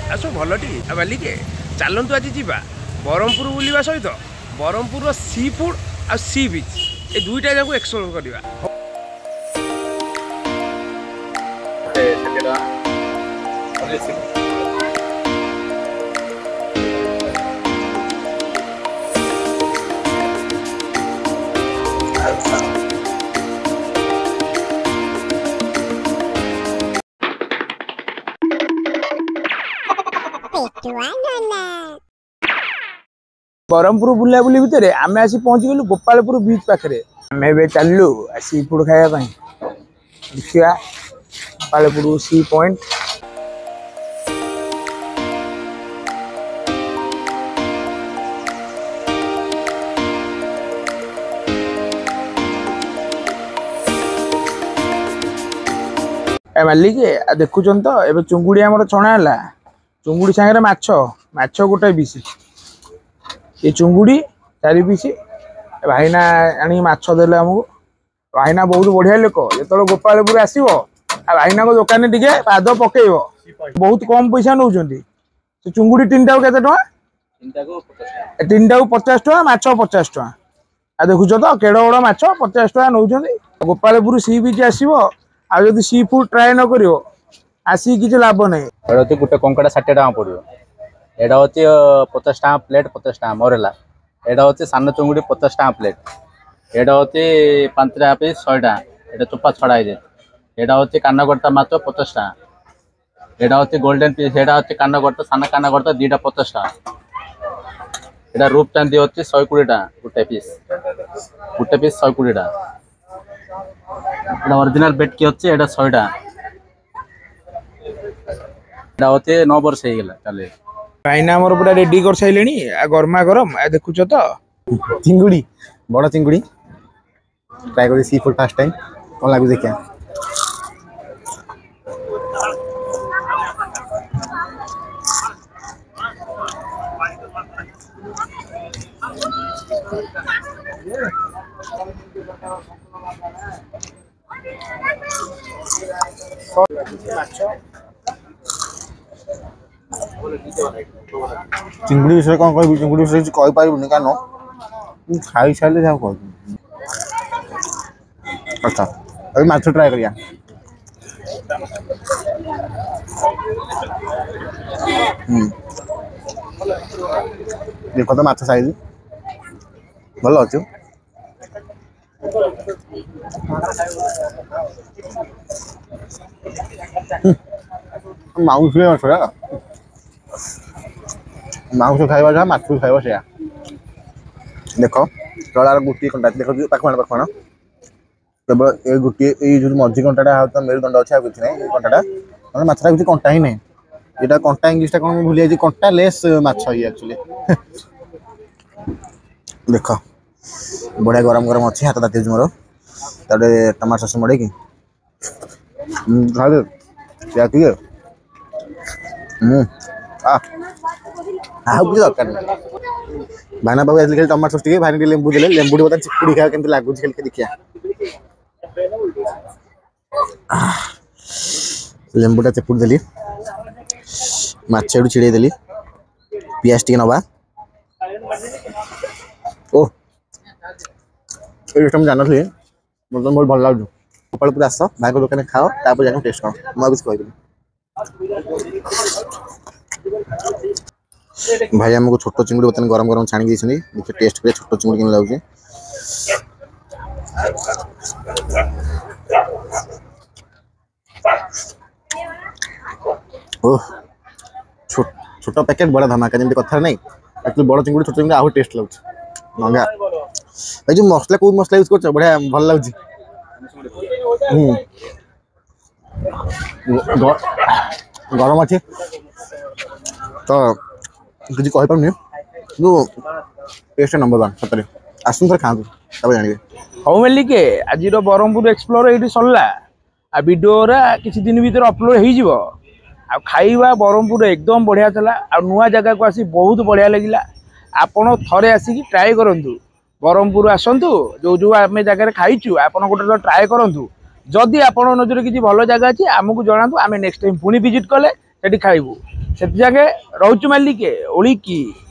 आस भलटी बालिके चलतु आज जा ब्रह्मपुर बुलवा सहित ब्रह्मपुर सी फूड आ सी बीच ये दुईटा जाक एक्सप्लोर करवा। पेटुआ नाना ब्रह्मपुर बुला बुली भितर आम आसी पहुँची गलु गोपालपुर बीच पाखे आम चलू सी फूड खावाई देखा गोपालपुर सी पॉइंट। मालिक देखुन तो ए चुंगुड़ी आम छणा है चुंगुड़ी सांगे माछ माछ गोटे पीस ये चुंगुड़ी 4 पीस भाईना आनी माछ देले आमको भाईना बहुत बढ़िया लोक जो गोपालपुर आसो भाईना को दुकान टे पाद पकेब बहुत कम पैसा नौ चुंगुड़ी 3टा को केते टका 3टा को 50 टका माछ 50 टका आ देखुच तो केड़ बड़ माछ 50 टका नौ गोपालपुर सी बीच आसो आ जदि सी फूड ट्राए न करियो आसी किसी लाभ नहीं। गोटे कंकड़ा 60 टका पड़ो एटा हूँ 50 टका प्लेट 50 टका मरेला एटा हूँ सान चुंगुड़ी 50 टका प्लेट एटा हूँ 5 टका पीस 100 टका एटा चोपा छड़ा है एटा हूँ कानगड़ता माछ 50 टका एटा हूँ गोल्डन पीस एटा हूँ कानगड़ता सान कानगड़ता 2टा 50 टका एटा रूप चांदी हूँ 120 टका गोटे पीस 120 टका ओरिजिनल बेट की अच्छे 100 टका होते 9 वर्ष हो गला चले भाईना हमर पूरा रेडी कर साइलेनी गरमा गरम देखुच तो चिंगुड़ी बड़ चिंगुड़ी ट्राई कर सी फूड फर्स्ट टाइम कौन लागू देखिया चिंगुड़ी विषय कौन कह चिंगुड़ी विषय कही पार क्या खाई सारे कह अच्छा अभी माछ ट्राए करिया देखो तो माछ साइज भल अच्छे माउस माउस खाइबा जहाँ माछ खाइबा से देख तलार गोटे कंटा देख पाखण पाखण केवल ये गोटे ये मझी कंटा मेरुदंड अच्छे किसी ना कंटा माछटा किसी कंटा ही नहीं यहाँ कंटा इंग्लीश कौन भूली जाए कंटा लेस माछ ये एक्चुअली देख बढ़िया गरम गरम अच्छे हाथ ताती मोर ताटे टमाटो सस मड़े कि दरकार भाईना बाबू आए टमाटो सस भाई लेंबू देले लेंबू बता चिपुड़ी खाया केमती लगुच खेल के देखिया लेंबूटा चिपुड़ी देली माछ छिड़े देली पियाज टी नवा ओ ये जान थे मतलब बहुत भल लगे गोपालपुर आस भाई को दुकान खाओ तापर जाकर टेस्ट कर मुझे कह भाई आमको छोट चिंगुड़ी बर्तमान गरम गरम छाणी देखिए टेस्ट कर छोट चिंगुड़ी केम लगे ओह छोट पैकेट बड़ा धमाका जमी कथा नहीं एक्चुअली बड़ चिंगुड़ी छोट चिंगुड़ी आहुरी टेस्ट लगे मंगा भाई जो मसला को मसला यूज कर बढ़िया भल लगे गरम अच्छे तो किसी कही पारे टेस्ट नंबर 1 सतरे आसुन थर खाँतु तब जानवे हाँ मालिके आज ब्रह्मपुर एक्सप्लोर ये सरला आ वीडियोरा किसी दिन भीतर अपलोड हो खाଇବା ब्रह्मपुर एकदम बढ़िया चला आ नुआ जगह को आसी बहुत बढ़िया लगिला आपण थरे आसिक ट्राए करंतु ब्रह्मपुर आसतु जो जो आम जगह खाइचु आप गोटे ट्राए करंतु जदि आपण नजर किसी भल जगह अच्छी आमको जनातु आम नेक्स्ट टाइम पुणी विजिट कले खाइबू से जाके रोच मालिके ओलिकी